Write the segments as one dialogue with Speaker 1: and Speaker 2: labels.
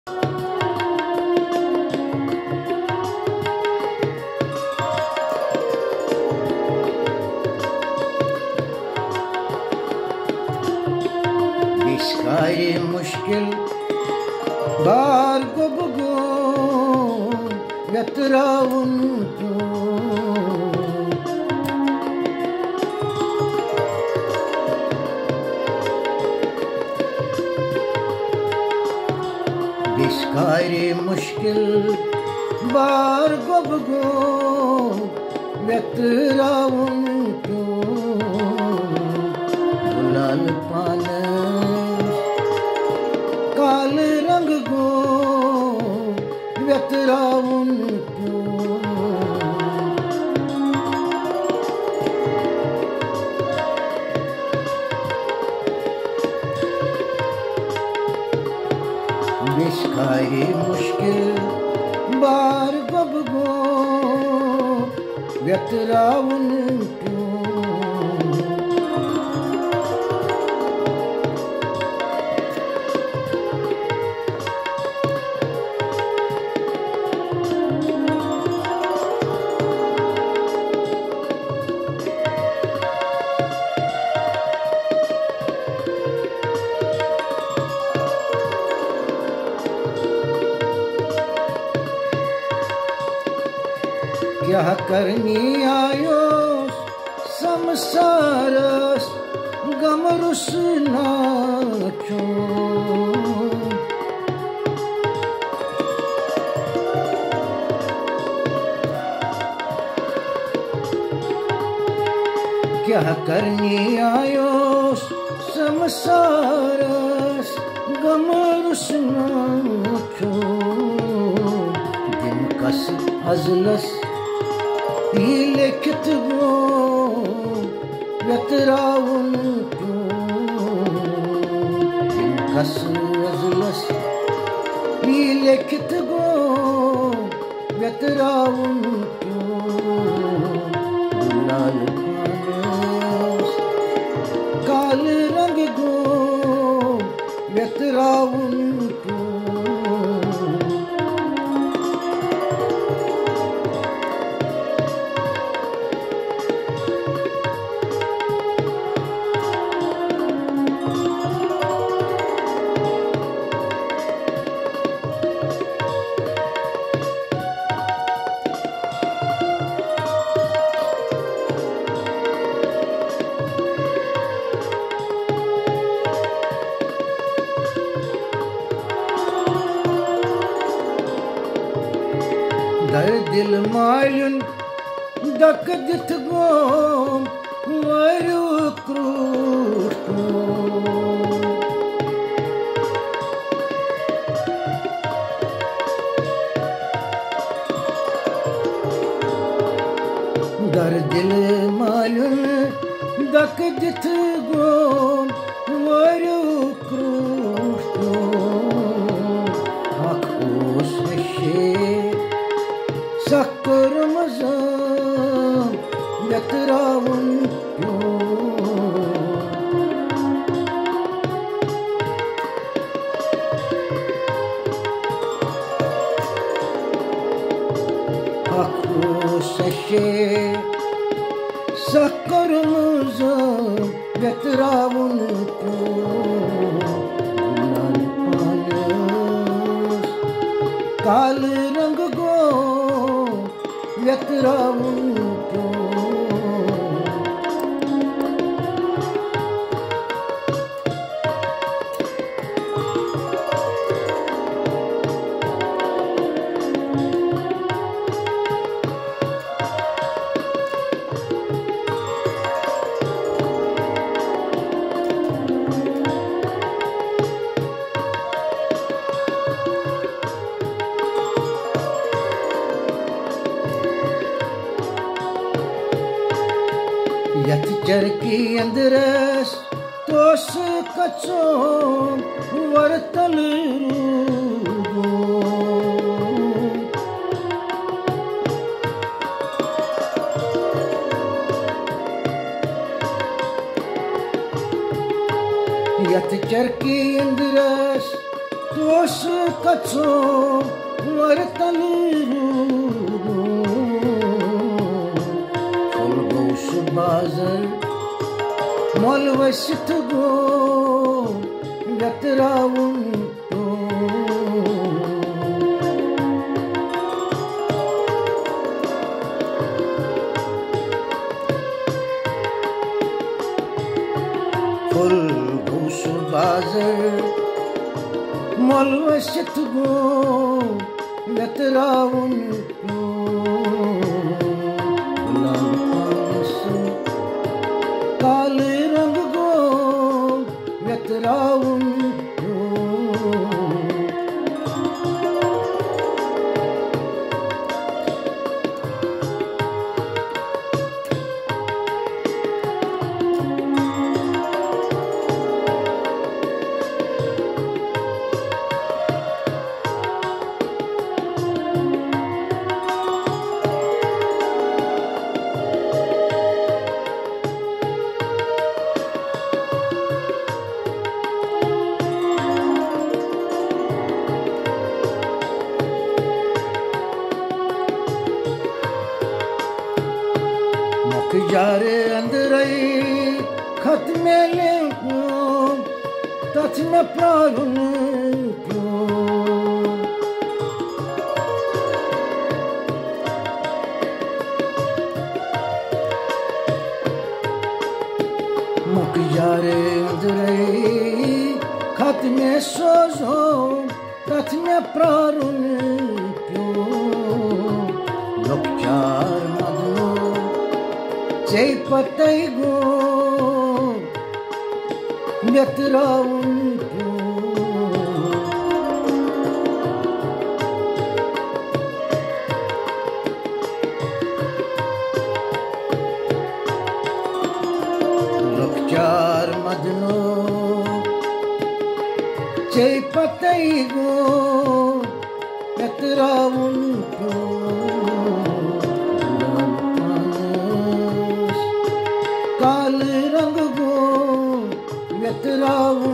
Speaker 1: Bişkari mushkil bar ko bugo yatraun tu Bişkari mushkil bar ko bugo yatraun tu Gulal pane काल रंग गो व्यतराउन क्यों बिश्काई मुश्किल बार गब गो व्यतराउन क्यों क्या करनी आयो संसारस गमरुस नाचो क्या करनी आयो संसारस गमरुस नाचो दिन कस अजलस लिखित गो व्यतराउन क्यों कस अजलस लिखित गो व्यतराउन क्यों गुलाल पानस काल रंग गो व्यतराउन क्यों दर दिल मायुन दक दिथ गोम वरु क्रूष्टो दर दिल मायुन दक दिथ गोम वरु क्रूष्टो आखोस शे Sakır mızım yatıravun Aklı seşe sakır mızım yatıravun Gulal panes kal rang go व्यतराउन क्यों यत चर की अंदरस तोस कचो वरतल रूगो यत चर की अंदरस तोस बचो वरतनीरू फुलगोश बाजर मोल वशित गो यतराउन फुलगोश बाजर मोल वशित गो यतराउन काले रंग गो यतराउन जारे अंदरई खत में ले तथ में प्रारुन मुख जारे अंदरई खत में सोजो तथ में प्रारुन लोकचार जय पतई गो यतराउन लोकचार मदनो जय पतई गो यतराउन काले रंग गो यतराउन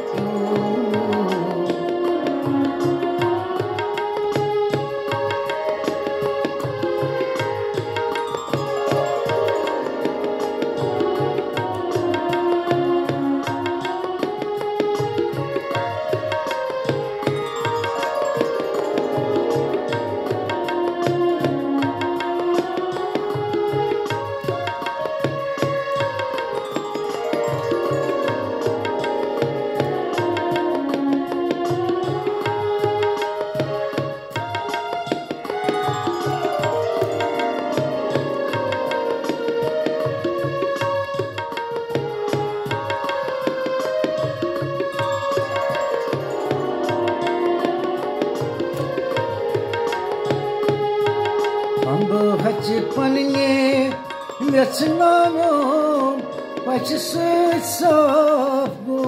Speaker 1: हच पनिए व्यसनानो पछ साफ गो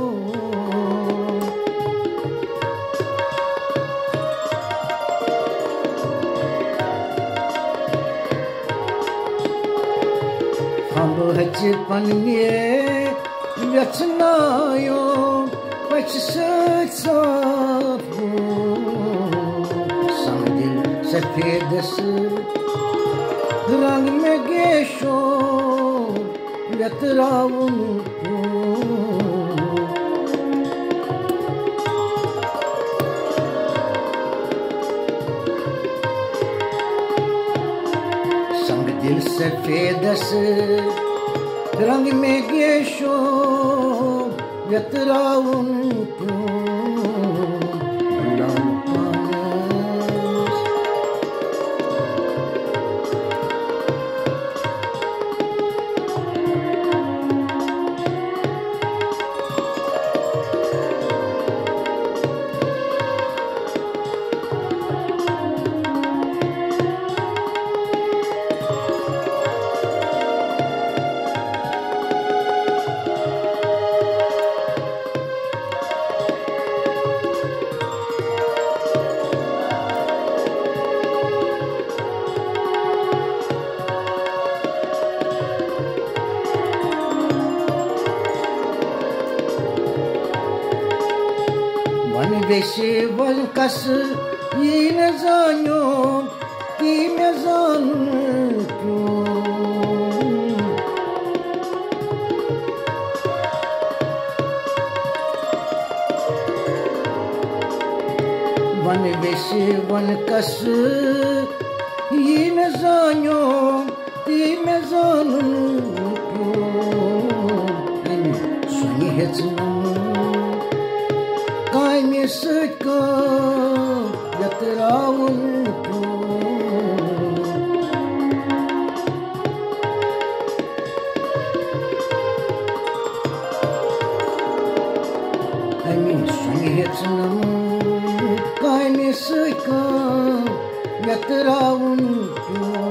Speaker 1: हम हच पनिए व्यसनायो पछ साफ गो संदिल सफेद रंग में गेशो यतराउन संग दिल सफेदस रंग में गेशो यतराउन बेशे वन कस ये न जानो कि मैं जानूं क्यों। वन बेशे वन कस ये न जानो कि मैं जानूं क्यों। सोनी हेचनम कायमे सका यतरावन क्यों। सोनी हेचनम कायमे सका यतरावन क्यों।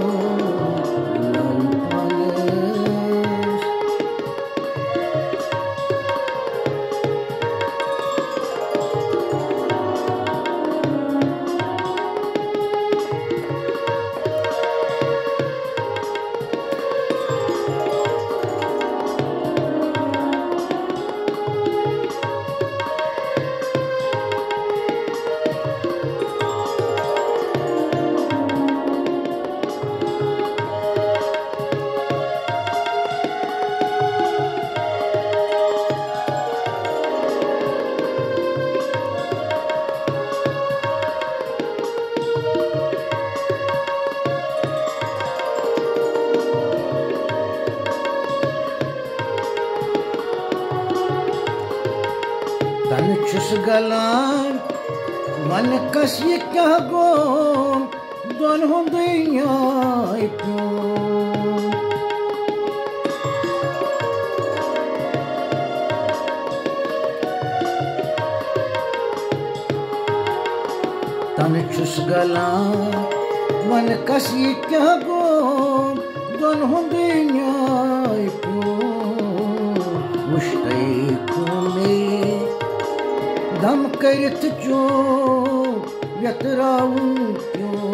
Speaker 1: तन छुस गलान वन कस ये क्या गोम दोन हो दुनिया क्यों। तन छुस गलान वन कस ये क्या गोम दोन हो दुनिया क्यों। मुश्तै खूने दम करत जो यतरावन क्यों।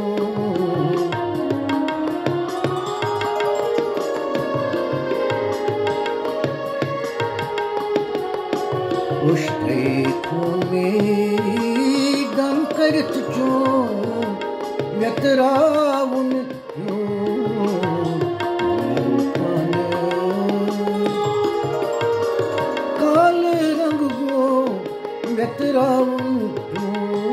Speaker 1: उश्ते खूने दम करत जो यतरावन क्यों। काल रंग गो यतरावन क्यों।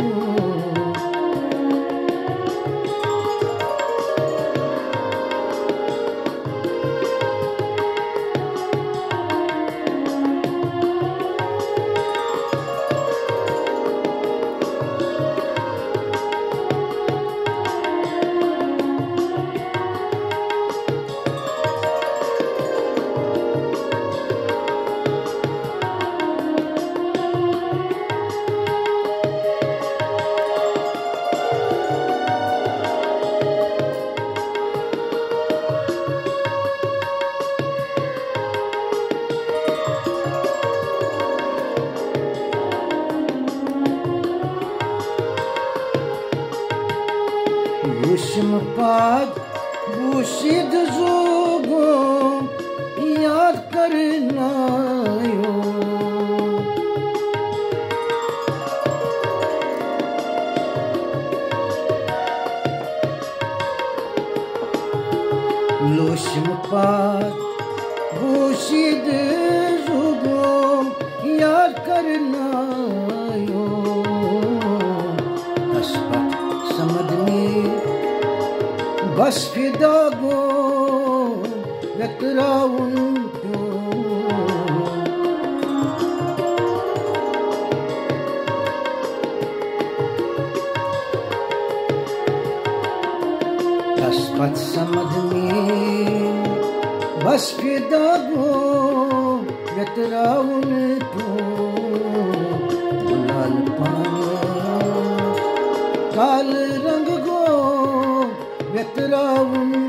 Speaker 1: Вышим пад бушид зугом याद करना यो। लोशम पाद बूशीद जुगोम याद करना यो। तस्पत समद में बस फिदा गो यतरावन क्यों। तस्पत समद में बस फिदा गो यतरावन क्यों। गुलाल पानी काल रंग गो यतरावन